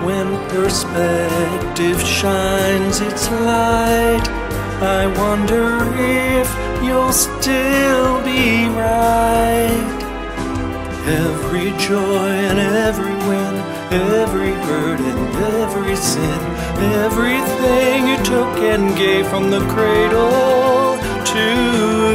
When perspective shines its light, I wonder if you'll still be right. Every joy and every win, every hurt and every sin, everything you took and gave from the cradle to